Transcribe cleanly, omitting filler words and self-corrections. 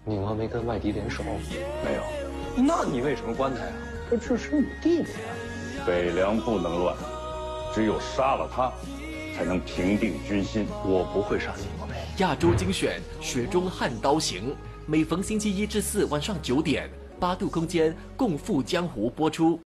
宁王没跟外敌联手？ 没有。 那你为什么关他呀？这是你弟弟啊！ 北凉不能乱，只有杀了他，才能平定军心。 我不会杀宁王梅。 亚洲精选《雪中悍刀行》，每逢星期1至4晚上9点，8度空间共赴江湖播出。